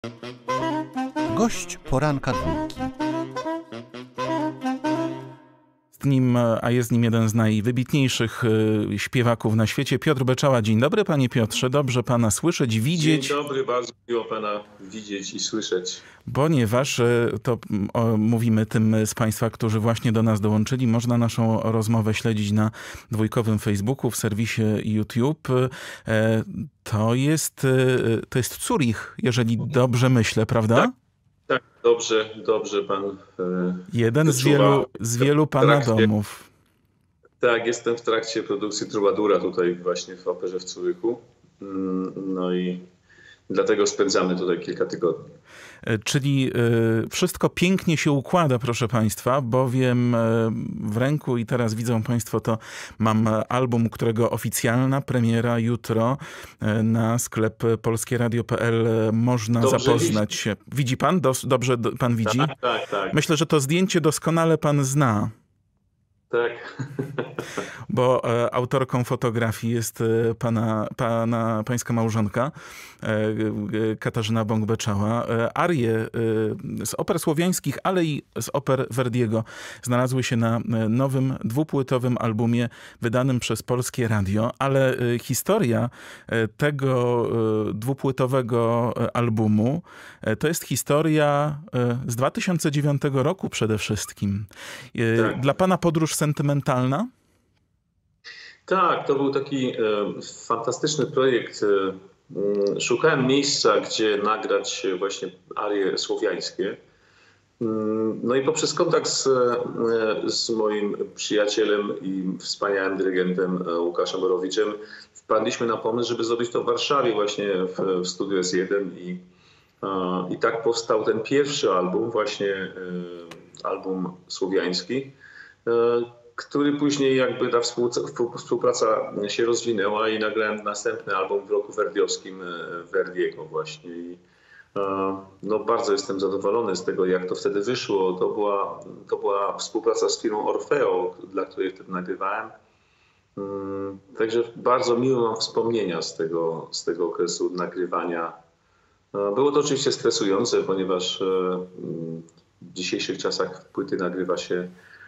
Gość poranka dwójki. A jest nim jeden z najwybitniejszych śpiewaków na świecie, Piotr Beczała. Dzień dobry, panie Piotrze, dobrze pana słyszeć, widzieć. Dzień dobry, bardzo miło pana widzieć i słyszeć. Ponieważ mówimy tym z państwa, którzy właśnie do nas dołączyli, można naszą rozmowę śledzić na dwójkowym Facebooku, w serwisie YouTube. To jest Zurich, jeżeli dobrze myślę, prawda? Tak, dobrze pan jeden z wielu pana domów. Tak, jestem w trakcie produkcji Trubadura tutaj właśnie w operze w Zurychu. No i dlatego spędzamy tutaj kilka tygodni. Czyli wszystko pięknie się układa, proszę państwa, bowiem w ręku, i teraz widzą państwo to, mam album, którego oficjalna premiera jutro na sklep polskieradio.pl można zapoznać się. Widzi pan? Dobrze pan widzi? Tak. Myślę, że to zdjęcie doskonale pan zna. Tak. Bo autorką fotografii jest pańska małżonka, Katarzyna Bąk-Beczała. Arie z oper słowiańskich, ale i z oper Verdiego znalazły się na nowym dwupłytowym albumie wydanym przez Polskie Radio, ale historia tego dwupłytowego albumu to jest historia z 2009 roku przede wszystkim. Tak. Dla pana podróż sentymentalna? Tak, to był taki fantastyczny projekt. Szukałem miejsca, gdzie nagrać właśnie arie słowiańskie. No i poprzez kontakt z moim przyjacielem i wspaniałym dyrygentem Łukaszem Borowiczem wpadliśmy na pomysł, żeby zrobić to w Warszawie właśnie w Studiu S1 i tak powstał ten pierwszy album, właśnie album słowiański, który później jakby ta współpraca się rozwinęła i nagrałem następny album w roku verdiowskim Verdiego właśnie. I, no bardzo jestem zadowolony z tego, jak to wtedy wyszło. To była współpraca z firmą Orfeo, dla której wtedy nagrywałem. Także bardzo miłe mam wspomnienia z tego okresu nagrywania. Było to oczywiście stresujące, ponieważ w dzisiejszych czasach płyty nagrywa się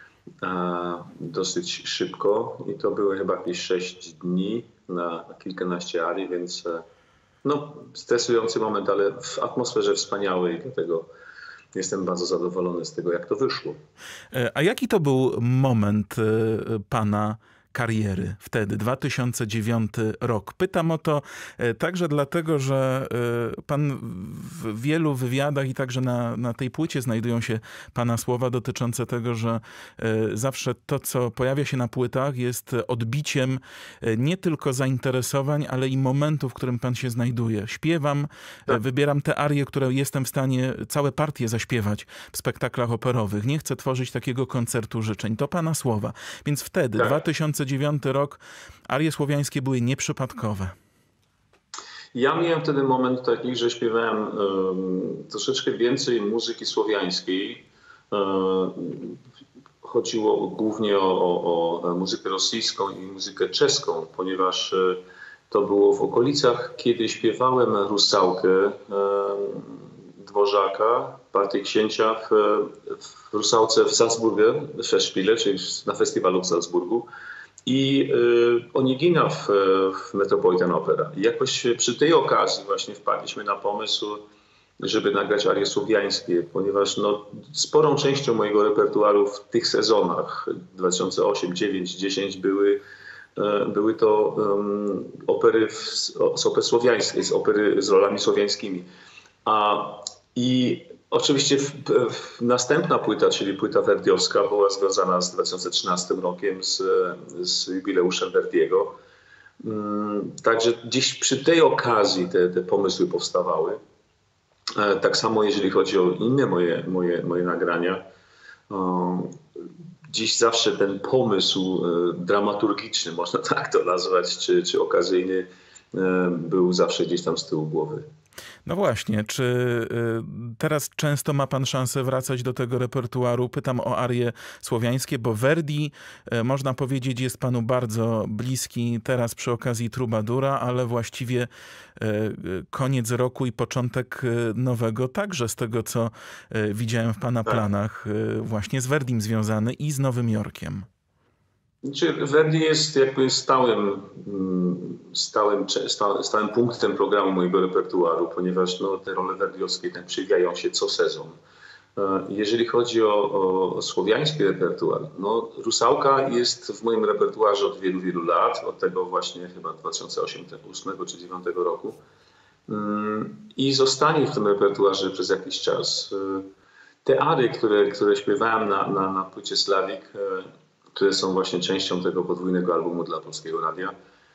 dosyć szybko i to były chyba jakieś 6 dni na kilkanaście arii, więc no, stresujący moment, ale w atmosferze wspaniałej, dlatego jestem bardzo zadowolony z tego, jak to wyszło. A jaki to był moment pana kariery wtedy, 2009 rok? Pytam o to także dlatego, że pan w wielu wywiadach i także na tej płycie znajdują się pana słowa dotyczące tego, że zawsze to, co pojawia się na płytach, jest odbiciem nie tylko zainteresowań, ale i momentu, w którym pan się znajduje. Śpiewam, wybieram te arie, które jestem w stanie całe partie zaśpiewać w spektaklach operowych. Nie chcę tworzyć takiego koncertu życzeń. To pana słowa. Więc wtedy, 2009 rok, arie słowiańskie były nieprzypadkowe. Ja miałem wtedy moment taki, że śpiewałem troszeczkę więcej muzyki słowiańskiej. Chodziło głównie o muzykę rosyjską i muzykę czeską, ponieważ to było w okolicach, kiedy śpiewałem Rusałkę Dworzaka, partię księcia w Rusałce w Salzburgu, w Festspiele, czyli na festiwalu w Salzburgu. I Onegina w Metropolitan Opera. I jakoś przy tej okazji właśnie wpadliśmy na pomysł, żeby nagrać arie słowiańskie, ponieważ no, sporą częścią mojego repertuaru w tych sezonach 2008, 2009, 2010 były to opery z oper słowiańskich, z opery z rolami słowiańskimi. I oczywiście następna płyta, czyli płyta verdiowska, była związana z 2013 rokiem, z jubileuszem Verdiego. Także gdzieś przy tej okazji te pomysły powstawały. Tak samo jeżeli chodzi o inne moje nagrania. Dziś zawsze ten pomysł dramaturgiczny, można tak to nazwać, czy okazyjny, był zawsze gdzieś tam z tyłu głowy. No właśnie, czy teraz często ma pan szansę wracać do tego repertuaru? Pytam o arie słowiańskie, bo Verdi, można powiedzieć, jest panu bardzo bliski teraz przy okazji Trubadura, ale właściwie koniec roku i początek nowego także z tego, co widziałem w pana planach, właśnie z Verdim związany i z Nowym Jorkiem. Verdi jest jakby stałym punktem programu mojego repertuaru, ponieważ no, te role verdiowskie tam przewijają się co sezon. Jeżeli chodzi o słowiański repertuar, no Rusałka jest w moim repertuarze od wielu, wielu lat, od tego właśnie chyba 2008 czy 2009 roku i zostanie w tym repertuarze przez jakiś czas. Te arie, które śpiewałem na płycie Slavik, które są właśnie częścią tego podwójnego albumu dla Polskiego Radia,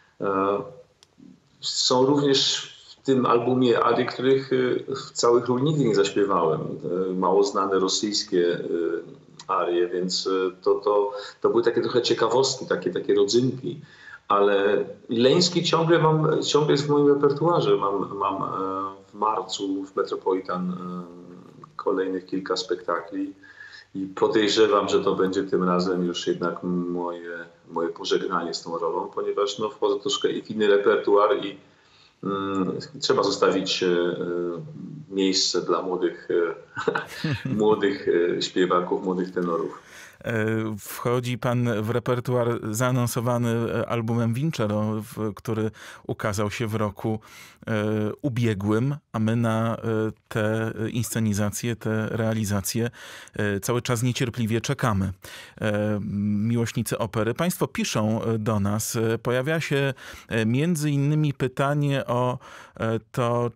są również w tym albumie arie, których w całych ról nigdy nie zaśpiewałem. Mało znane rosyjskie arie, więc to były takie trochę ciekawostki, takie rodzynki. Ale Leński ciągle jest w moim repertuarze. Mam w marcu w Metropolitan kolejnych kilka spektakli. I podejrzewam, że to będzie tym razem już jednak moje pożegnanie z tą rolą, ponieważ no, wchodzę troszkę i w inny repertuar i trzeba zostawić miejsce dla młodych śpiewaków, młodych tenorów. Wchodzi pan w repertuar zaanonsowany albumem Vincero, który ukazał się w roku ubiegłym, a my na te inscenizacje, te realizacje cały czas niecierpliwie czekamy. Miłośnicy opery. Państwo piszą do nas. Pojawia się między innymi pytanie o to,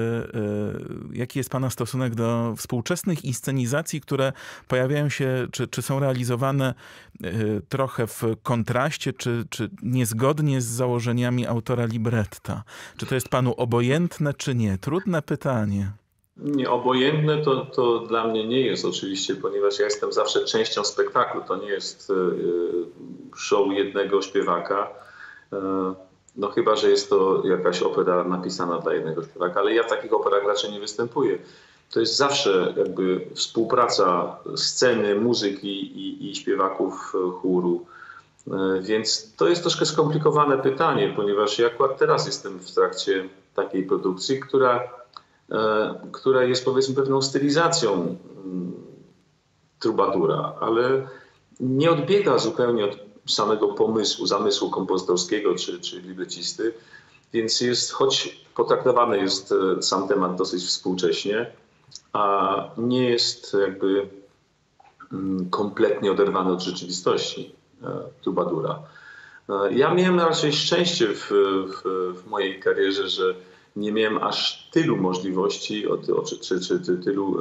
jaki jest pana stosunek do współczesnych inscenizacji, które pojawiają się, czy są realizowane trochę w kontraście, czy niezgodnie z założeniami autora libretta. Czy to jest panu obojętne, czy nie? Trudne pytanie. Nie, obojętne to dla mnie nie jest oczywiście, ponieważ ja jestem zawsze częścią spektaklu. To nie jest show jednego śpiewaka. No chyba, że jest to jakaś opera napisana dla jednego śpiewaka, ale ja w takich operach raczej nie występuję. To jest zawsze jakby współpraca sceny, muzyki i śpiewaków chóru. Więc to jest troszkę skomplikowane pytanie, ponieważ ja akurat teraz jestem w trakcie takiej produkcji, która jest powiedzmy pewną stylizacją Trubadura, ale nie odbiega zupełnie od samego zamysłu kompozytorskiego czy librecisty, więc choć potraktowany jest sam temat dosyć współcześnie, a nie jest jakby kompletnie oderwany od rzeczywistości Trubadura. Ja miałem raczej szczęście w mojej karierze, że nie miałem aż tylu możliwości czy tylu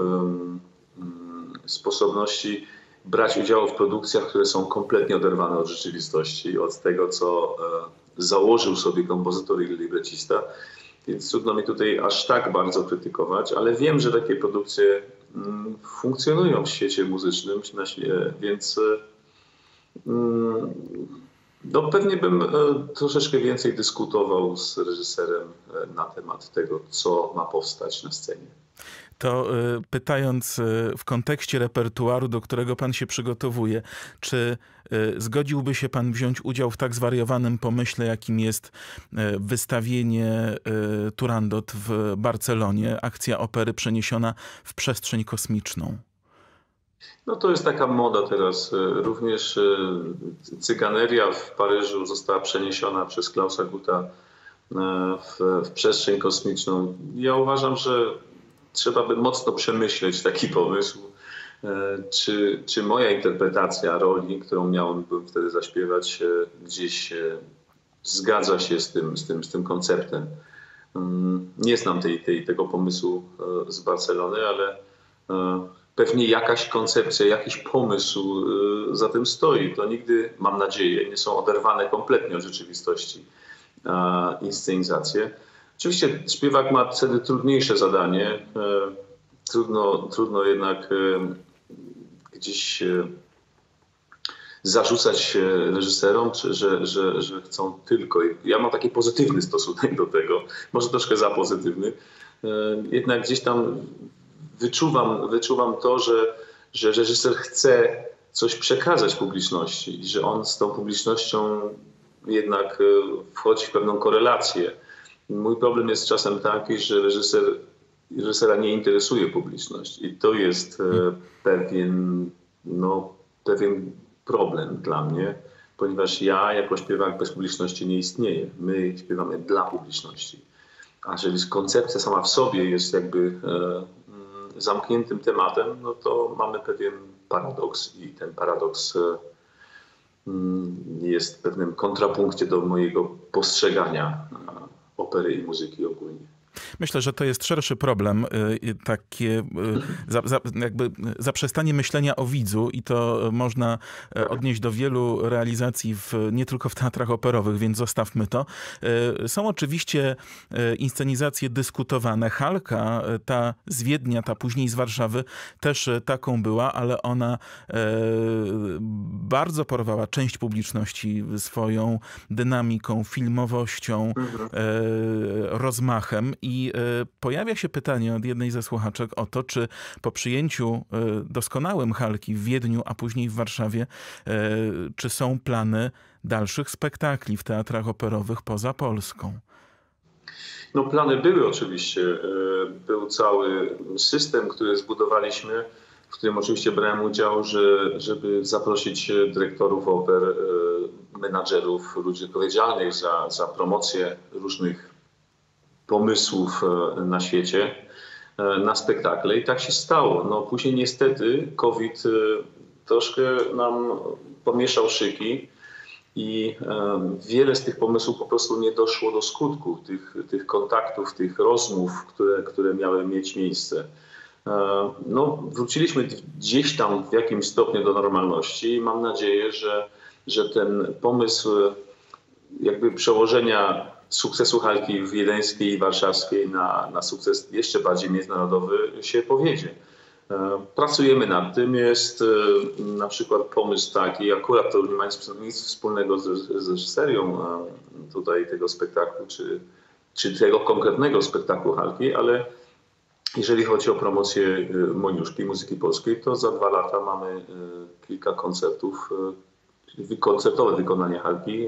sposobności brać udziału w produkcjach, które są kompletnie oderwane od rzeczywistości, od tego, co założył sobie kompozytor i librecista. Więc trudno mi tutaj aż tak bardzo krytykować, ale wiem, że takie produkcje funkcjonują w świecie muzycznym, więc no pewnie bym troszeczkę więcej dyskutował z reżyserem na temat tego, co ma powstać na scenie. To pytając w kontekście repertuaru, do którego pan się przygotowuje, czy zgodziłby się pan wziąć udział w tak zwariowanym pomyśle, jakim jest wystawienie Turandot w Barcelonie, akcja opery przeniesiona w przestrzeń kosmiczną? No to jest taka moda teraz. Również cyganeria w Paryżu została przeniesiona przez Klausa Guta w przestrzeń kosmiczną. Ja uważam, że trzeba by mocno przemyśleć taki pomysł, czy moja interpretacja roli, którą miałem wtedy zaśpiewać, gdzieś zgadza się z tym konceptem. Nie znam tego pomysłu z Barcelony, ale pewnie jakaś koncepcja, jakiś pomysł za tym stoi. To nigdy, mam nadzieję, nie są oderwane kompletnie od rzeczywistości inscenizacje. Oczywiście śpiewak ma wtedy trudniejsze zadanie. Trudno jednak gdzieś zarzucać reżyserom, że chcą tylko... Ja mam taki pozytywny stosunek do tego, może troszkę za pozytywny, jednak gdzieś tam wyczuwam to, że reżyser chce coś przekazać publiczności i że on z tą publicznością jednak wchodzi w pewną korelację. Mój problem jest czasem taki, że reżysera nie interesuje publiczność i to jest pewien problem dla mnie, ponieważ ja jako śpiewak bez publiczności nie istnieję. My śpiewamy dla publiczności. A jeżeli koncepcja sama w sobie jest jakby zamkniętym tematem, no to mamy pewien paradoks i ten paradoks jest w pewnym kontrapunkcie do mojego postrzegania opery i muzyki ogólnie. Myślę, że to jest szerszy problem, takie jakby zaprzestanie myślenia o widzu i to można odnieść do wielu realizacji nie tylko w teatrach operowych, więc zostawmy to. Są oczywiście inscenizacje dyskutowane. Halka, ta z Wiednia, ta później z Warszawy, też taką była, ale ona bardzo porwała część publiczności swoją dynamiką, filmowością, rozmachem. I pojawia się pytanie od jednej ze słuchaczek o to, czy po przyjęciu doskonałym Halki w Wiedniu, a później w Warszawie, czy są plany dalszych spektakli w teatrach operowych poza Polską? No plany były oczywiście. Był cały system, który zbudowaliśmy, w którym oczywiście brałem udział, żeby zaprosić dyrektorów oper, menadżerów, ludzi odpowiedzialnych za promocję różnych pomysłów na świecie, na spektakle i tak się stało. No, później niestety COVID troszkę nam pomieszał szyki i wiele z tych pomysłów po prostu nie doszło do skutku, tych kontaktów, tych rozmów, które miały mieć miejsce. No, wróciliśmy gdzieś tam w jakimś stopniu do normalności i mam nadzieję, że ten pomysł jakby przełożenia sukcesu Halki wiedeńskiej i warszawskiej na sukces jeszcze bardziej międzynarodowy się powiedzie. Pracujemy nad tym. Jest na przykład pomysł taki, akurat to nie ma nic wspólnego z reżyserią tutaj tego spektaklu, czy tego konkretnego spektaklu Halki, ale jeżeli chodzi o promocję Moniuszki, muzyki polskiej, to za 2 lata mamy kilka koncertów, koncertowe wykonanie Halki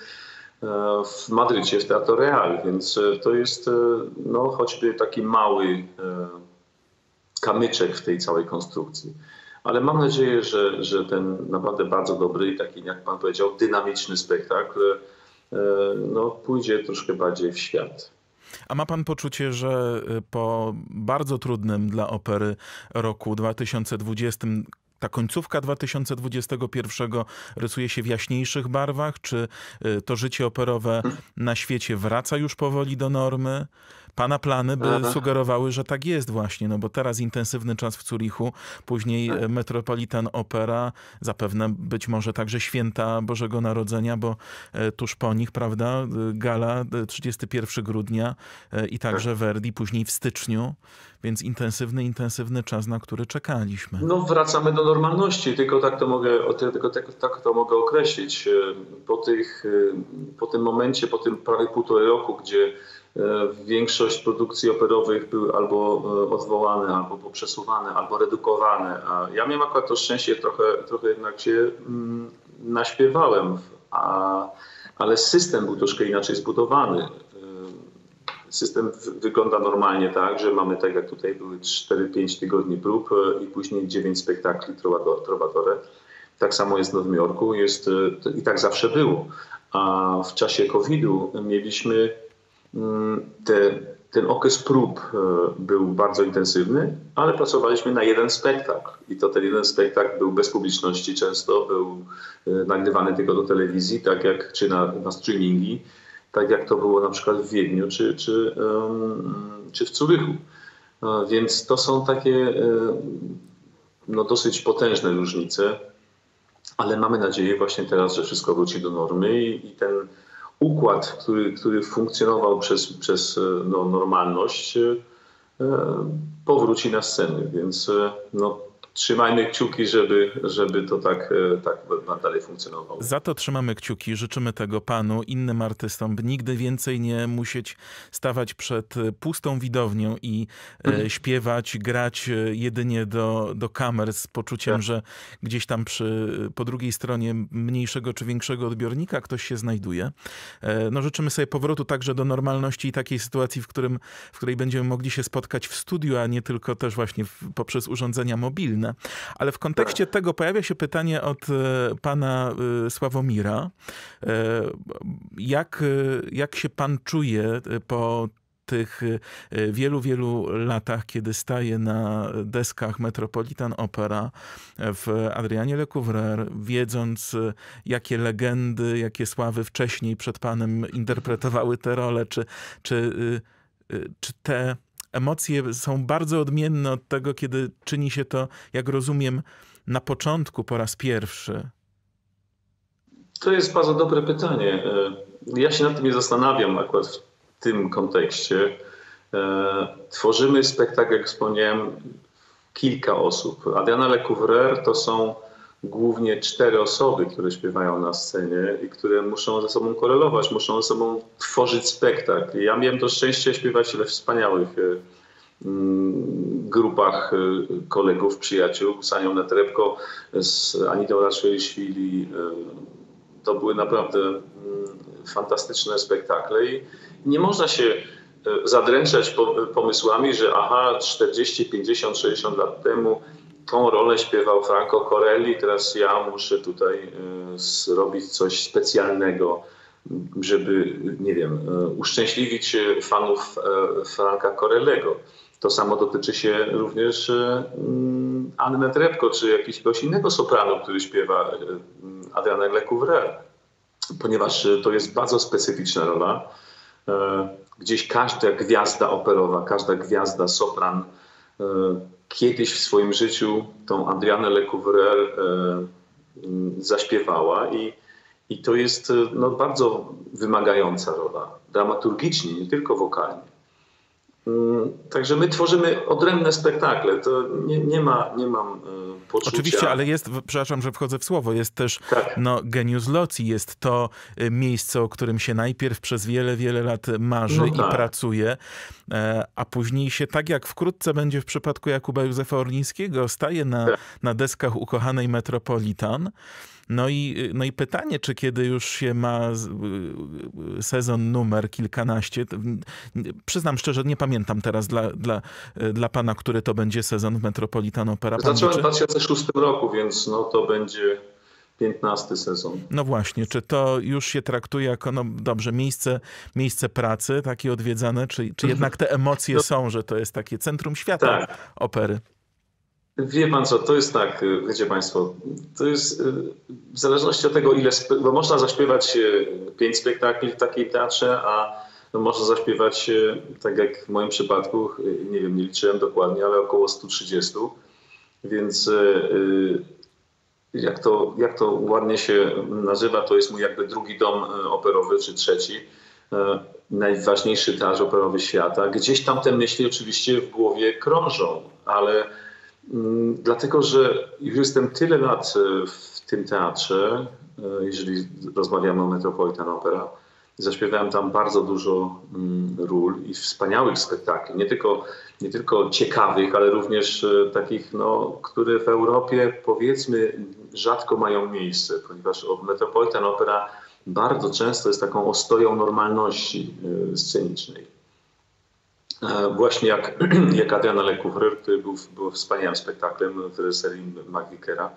w Madrycie, w Teatro Real, więc to jest no, choćby taki mały kamyczek w tej całej konstrukcji. Ale mam nadzieję, że ten naprawdę bardzo dobry i taki, jak pan powiedział, dynamiczny spektakl no, pójdzie troszkę bardziej w świat. A ma pan poczucie, że po bardzo trudnym dla opery roku 2020 ta końcówka 2021 rysuje się w jaśniejszych barwach? Czy to życie operowe na świecie wraca już powoli do normy? Pana plany by sugerowały, że tak jest właśnie, no bo teraz intensywny czas w Zurychu, później Metropolitan Opera, zapewne być może także święta Bożego Narodzenia, bo tuż po nich, prawda, gala 31 grudnia i także Verdi, później w styczniu, więc intensywny czas, na który czekaliśmy. No wracamy do normalności, tylko tak to mogę określić. Po tym momencie, po tym prawie 1,5 roku, gdzie większość produkcji operowych były albo odwołane, albo poprzesuwane, albo redukowane. A ja miałem akurat to szczęście, trochę jednak się naśpiewałem, ale system był troszkę inaczej zbudowany. System wygląda normalnie tak, że mamy tak jak tutaj były 4-5 tygodni prób i później 9 spektakli Trovatore. Tak samo jest w Nowym Jorku i tak zawsze było. A w czasie COVID-u mieliśmy ten okres prób był bardzo intensywny, ale pracowaliśmy na jeden spektakl. I to ten jeden spektakl był bez publiczności często, był nagrywany tylko do telewizji, tak jak, czy na streamingi, tak jak to było na przykład w Wiedniu czy w Zurychu. Więc to są takie no, dosyć potężne różnice, ale mamy nadzieję właśnie teraz, że wszystko wróci do normy i ten układ, który funkcjonował przez no, normalność, powróci na scenę. Więc no, trzymajmy kciuki, żeby to tak dalej funkcjonowało. Za to trzymamy kciuki, życzymy tego panu, innym artystom, by nigdy więcej nie musieć stawać przed pustą widownią i śpiewać, grać jedynie do kamer z poczuciem, że gdzieś tam po drugiej stronie mniejszego czy większego odbiornika ktoś się znajduje. No, życzymy sobie powrotu także do normalności i takiej sytuacji, w której będziemy mogli się spotkać w studiu, a nie tylko też właśnie poprzez urządzenia mobilne. Ale w kontekście tego pojawia się pytanie od pana Sławomira. Jak się pan czuje po tych wielu, wielu latach, kiedy staje na deskach Metropolitan Opera w Adrianie Lecouvreur, wiedząc, jakie legendy, jakie sławy wcześniej przed panem interpretowały te role, czy te emocje są bardzo odmienne od tego, kiedy czyni się to, jak rozumiem, na początku po raz pierwszy? To jest bardzo dobre pytanie. Ja się nad tym nie zastanawiam akurat w tym kontekście. Tworzymy spektakl, jak wspomniałem, kilka osób. Adriana Lecouvreur to są głównie 4 osoby, które śpiewają na scenie i które muszą ze sobą korelować, muszą ze sobą tworzyć spektakl. Ja miałem to szczęście śpiewać we wspaniałych grupach kolegów, przyjaciół, z Anią Netrebko, z Anitą Raszwili. To były naprawdę fantastyczne spektakle i nie można się zadręczać pomysłami, że 40, 50, 60 lat temu tą rolę śpiewał Franco Corelli, teraz ja muszę tutaj zrobić coś specjalnego, żeby, nie wiem, uszczęśliwić fanów Franka Corellego. To samo dotyczy się również Anny Netrebko, czy jakiegoś innego sopranu, który śpiewa Adriana Lecouvreur, ponieważ to jest bardzo specyficzna rola. Gdzieś każda gwiazda operowa, każda gwiazda sopran kiedyś w swoim życiu tą Adrianę Lecouvreur zaśpiewała i to jest bardzo wymagająca rola, dramaturgicznie, nie tylko wokalnie. Także my tworzymy odrębne spektakle. To nie mam poczucia... Oczywiście, ale jest, przepraszam, że wchodzę w słowo, jest też genius loci, jest to miejsce, o którym się najpierw przez wiele, wiele lat marzy i pracuje, a później się, tak jak wkrótce będzie w przypadku Jakuba Józefa Orlińskiego, staje na deskach ukochanej Metropolitan. No i pytanie, czy kiedy już się ma sezon numer kilkanaście, przyznam szczerze, nie pamiętam teraz dla pana, który to będzie sezon w Metropolitan Opera. Zacząłem w 2006 roku, więc to będzie 15 sezon. No właśnie, czy to już się traktuje jako, dobrze, miejsce pracy takie odwiedzane, czy jednak te emocje są, że to jest takie centrum świata opery? Wie pan co, to jest tak, wiecie państwo, to jest w zależności od tego, bo można zaśpiewać 5 spektakli w takiej teatrze, a można zaśpiewać, tak jak w moim przypadku, nie wiem, nie liczyłem dokładnie, ale około 130. Więc jak to ładnie się nazywa, to jest mój jakby drugi dom operowy, czy trzeci. Najważniejszy teatr operowy świata. Gdzieś tam te myśli oczywiście w głowie krążą, ale dlatego, że już jestem tyle lat w tym teatrze, jeżeli rozmawiamy o Metropolitan Opera, zaśpiewałem tam bardzo dużo ról i wspaniałych spektakli, nie tylko ciekawych, ale również takich, które w Europie, powiedzmy, rzadko mają miejsce, ponieważ Metropolitan Opera bardzo często jest taką ostoją normalności scenicznej. Właśnie jak Adriana Lecouvreur, który był wspaniałym spektaklem w reżyserii Magikera.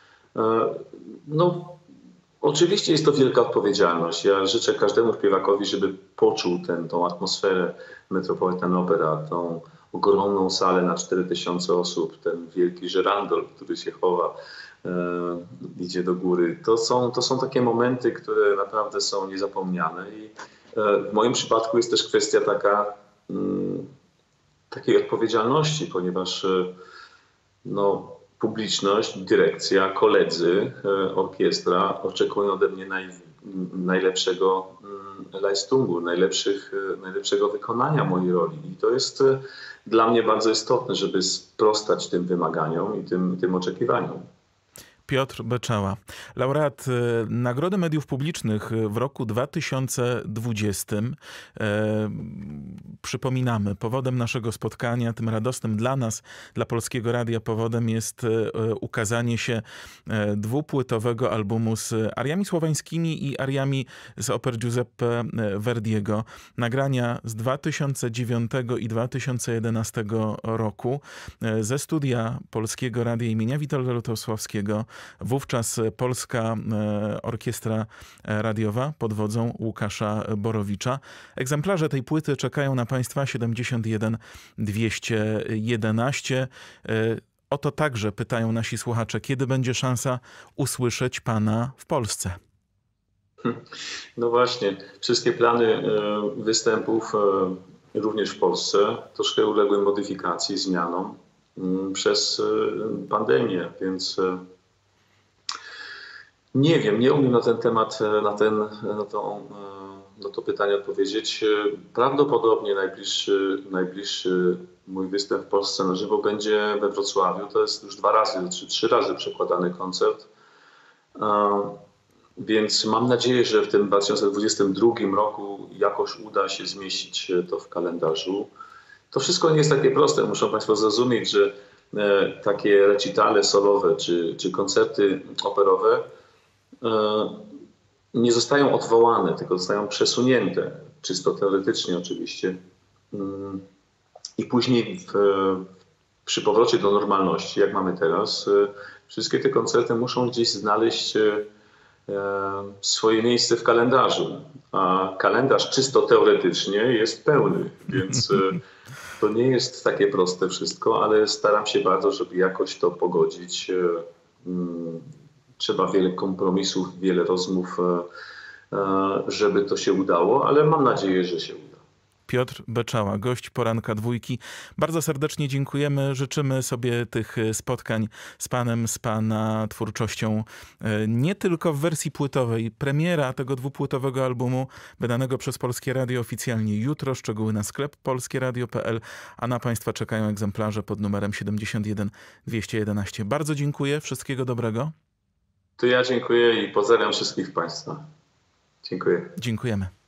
Oczywiście jest to wielka odpowiedzialność. Ja życzę każdemu śpiewakowi, żeby poczuł tą atmosferę Metropolitan Opera, tą ogromną salę na 4000 osób, ten wielki żyrandol, który się chowa, idzie do góry. To są takie momenty, które naprawdę są niezapomniane i w moim przypadku jest też kwestia takiej odpowiedzialności, ponieważ publiczność, dyrekcja, koledzy, orkiestra oczekują ode mnie najlepszego Leistungu, najlepszego wykonania mojej roli. I to jest dla mnie bardzo istotne, żeby sprostać tym wymaganiom i tym oczekiwaniom. Piotr Beczała, laureat Nagrody Mediów Publicznych w roku 2020. Przypominamy, powodem naszego spotkania, tym radosnym dla nas, dla Polskiego Radia powodem jest ukazanie się dwupłytowego albumu z ariami słoweńskimi i ariami z oper Giuseppe Verdiego. Nagrania z 2009 i 2011 roku ze studia Polskiego Radia imienia Witolda Lutosławskiego. Wówczas Polska Orkiestra Radiowa pod wodzą Łukasza Borowicza. Egzemplarze tej płyty czekają na Państwa 71 211. O to także pytają nasi słuchacze, kiedy będzie szansa usłyszeć Pana w Polsce? No właśnie, wszystkie plany występów również w Polsce troszkę uległy modyfikacji, zmianom przez pandemię, więc nie wiem, nie umiem na ten temat, na to pytanie odpowiedzieć. Prawdopodobnie najbliższy mój występ w Polsce na żywo będzie we Wrocławiu. To jest już 2 razy czy 3 razy przekładany koncert. Więc mam nadzieję, że w tym 2022 roku jakoś uda się zmieścić to w kalendarzu. To wszystko nie jest takie proste. Muszą Państwo zrozumieć, że takie recitale solowe czy koncerty operowe nie zostają odwołane, tylko zostają przesunięte, czysto teoretycznie oczywiście. I później przy powrocie do normalności, jak mamy teraz, wszystkie te koncerty muszą gdzieś znaleźć swoje miejsce w kalendarzu. A kalendarz czysto teoretycznie jest pełny, więc to nie jest takie proste wszystko, ale staram się bardzo, żeby jakoś to pogodzić. Trzeba wiele kompromisów, wiele rozmów, żeby to się udało, ale mam nadzieję, że się uda. Piotr Beczała, gość Poranka Dwójki. Bardzo serdecznie dziękujemy. Życzymy sobie tych spotkań z Panem, z Pana twórczością nie tylko w wersji płytowej. Premiera tego dwupłytowego albumu wydanego przez Polskie Radio oficjalnie jutro. Szczegóły na sklep polskieradio.pl, a na Państwa czekają egzemplarze pod numerem 71 211. Bardzo dziękuję. Wszystkiego dobrego. To ja dziękuję i pozdrawiam wszystkich Państwa. Dziękuję. Dziękujemy.